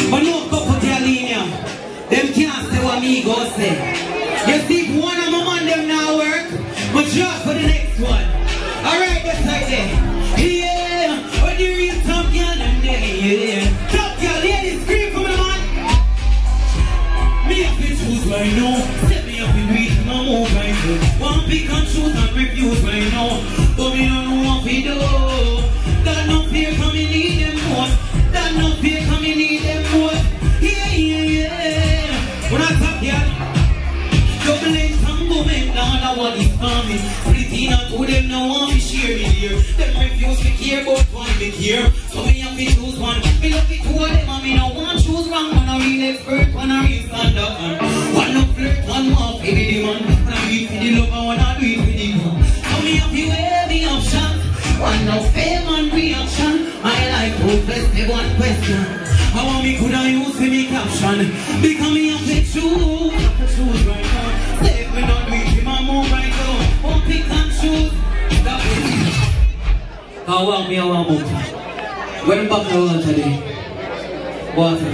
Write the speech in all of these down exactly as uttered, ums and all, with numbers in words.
But no couple can leave ya. Them can't say what me go say. You see, if one of my man them now work, but drop for the next one. Alright, that's right there. Yeah, when you real top girl, them there, yeah. Top girl, ladies, scream for me, man. Me have to choose right now. Set me up in reach, no move right now. One pick and choose and refuse right now. But me don't know what we do. That no fear come in need them more. That no fear come in need them more. Yeah, yeah, yeah. When I talk, yeah. Double H come booming, now that one is coming. Pretty not to them, no one to share me here. Them refuse to care about one big here. So me have to choose one. Me love it to all them, and me no want choose wrong. One a real expert, one a real stand up man. One no flirt, one more for the man. One a do it for the love, and one a do it for the man. So me have to wear me options. One no fame and reaction. My life hopeless, me one question. How me could I use for me caption? Because me have to choose, have to choose right now. Save me not with him, I'm move right now. One pick and choose. Stop it. I want me, I want move. When back the world today. Water.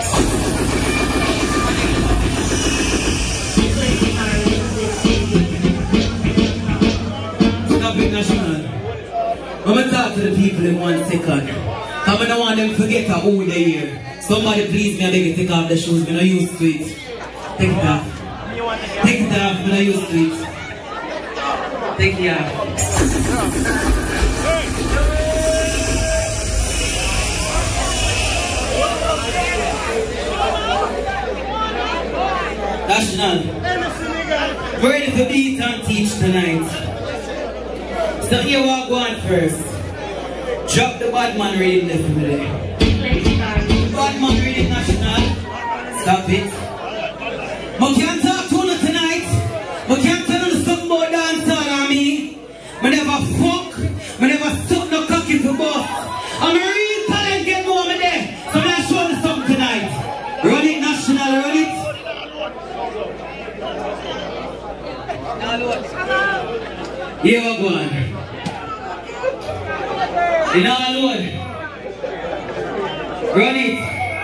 Stop it, national. I'm going to talk to the people in one second. I don't want them to forget who they here. Somebody please me, I beg you, take off the shoes. I'm not used to it. Take it off. Take it off, I'm not used to it. Take it off. National. We're ready to beat and teach tonight. So here we go on first. Drop the bad man reading there for me there. Bad man reading national. Stop it. But can't talk to you tonight. But can't tell you something about dancehall on me. I never fuck. I never suck no cocky for boss. I'm a real talent, get more me there. So I'm show you something tonight. Run it national, run it. Here we go on. In our Lord. Run it.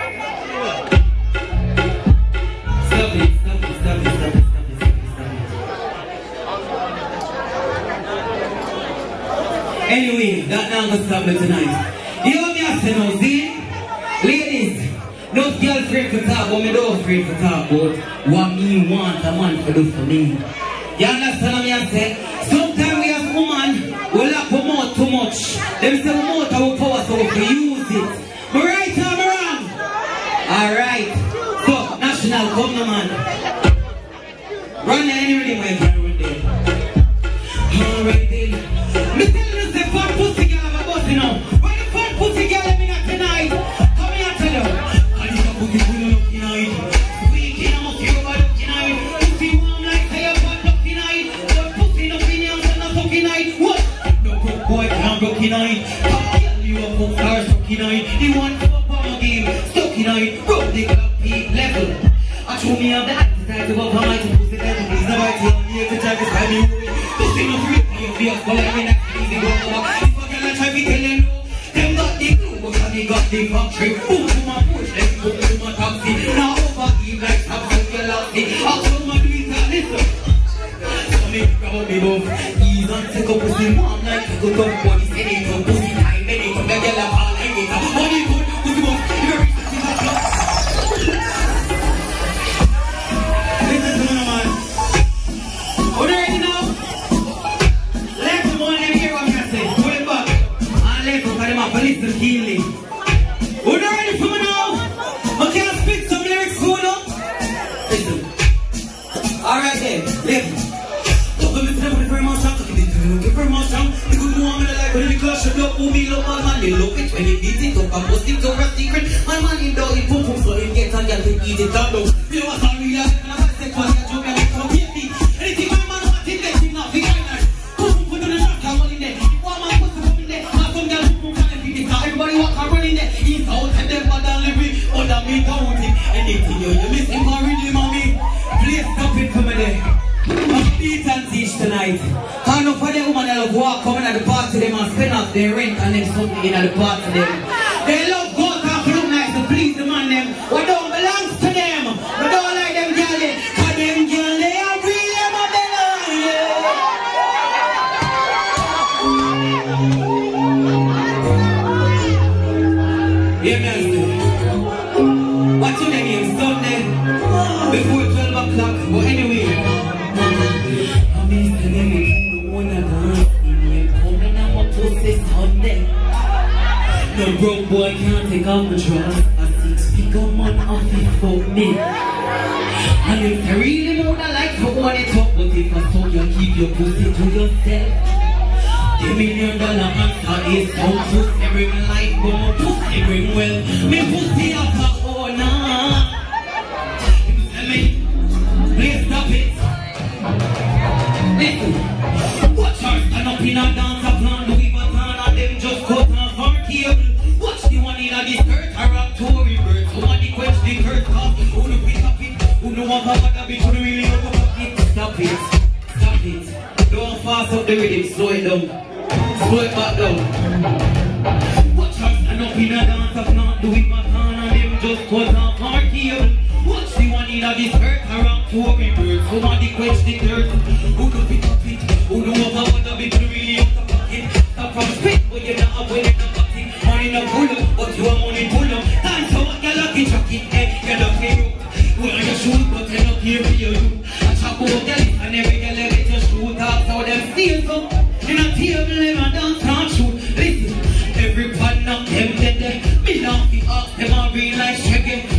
Stop it, stop it, stop it, stop it, stop it, stop it, stop it. Anyway, that now gonna stop me tonight. You know me I say now, see? Ladies, no girl afraid to talk, but me don't afraid to talk about what me want a man to do for me. You understand what me I say? Sometimes we as woman, we lack our mouth too much. Them say our mouth our power, so we can use it. Am I right or am I wrong? Alright. So, national, come no man. Run there any rhythm where you can run there. Alright then. Me tell you say fat pussy girl have a bus, you know. Why the fat pussy girl let me not tonight? Come here tell you. I need a pussy full of lucky night. Weak in a mucky over lucky night. Pussy warm like fire but lucky night. But pussy no opinions and no fucking night. What? No broke boy can't lucky night. You a fuck star stucky night. The one for a power game. Stucky night. Broke the clock peak level. I show me up the appetite of a pie to pussy level. Please nobody tell me to try to spend me away. Pussy no free for your fears. But I'm in that easy go walk. If I can try to tell them no. Them got the glue but they got the factory. Boom to my push. Them boom to my taxi. Now overheat like something velocity. I'll show my do it and listen. So me grab me both. Ease and take a pussy warm like a good tough body. Say they come pussy time. They come the girl up all like it. Money good. Pussy both. If you're rich, it's a club. Listen to me man. Are you ready now? Let the one let me hear what I'm going to say. Pull it back. And let them come up and listen keenly. Are you ready for me now? I can't spit some lyrics for you now. Listen. Alright then. Listen. Very much strong, very much strong. The good woman I like when the clash of love, who me love my man, they love it when they beat it up and bust it over secret. My man in dog, he pump pump so he get and get to eat it down low. You know what's all real, and I said what I joke and I come here me. Anything my man wants in there, he's not the guy now. Pump pump put on the shot, I want in there. One man puts it up in there, now some girl pump pump and beat it. Everybody walk and run in there. He's out and them bad and live it, under me down it. Anything you, you miss him or really mommy. Please stop it for me there. Beat and teach tonight. Can't no for the woman that love walk coming at the party them and spend off their rent and then something in at the party them. They love go out and look nice to please the man them. What's your name? Sunday before twelve o'clock. But anyway, I'm Mister Name. You don't wanna dance in here. Coming out my pussy Sunday. No broke boy can't take off the trust. A six figure man off it for me. And if I really wanna like to want it up, but if I saw you keep your pussy to yourself. Give me your dollar answer is so pussy bring life, but my pussy bring well. Me pussy up a owner. You tell me, please stop it. Listen, watch her stand up in a dancer plan. Louis Vuitton and them just cut off her cable. Watch the one in a the skirt, a rock Tory bird. Somebody quench the curse off. Who no pick up it? Who no want to bother bitch? Who no really want to fuck it? Stop it, stop it. Don't fast up the rhythm, slow it down. Slow it back down. Watch her stand up in a dance of not doing my pan and them just cut off her cable. Watch the one in a the skirt around Tory bird. Somebody quench the dirt. Who do pick up it? Who do want to bother bitch? Who really want to fuck it? Stop from spit, but you're not up when you're not fucking. Money no pull up, but you are money pull up. Dance so what you're lucky chucking, eh? You're lucky you. Well, you shoot, but you're not here for you. I chop out the list and every girl get your shoot off. So them steal some. In a table, them a dance can't shoot. Listen, every pan knock them dead. Me not be up, them a real life shaking.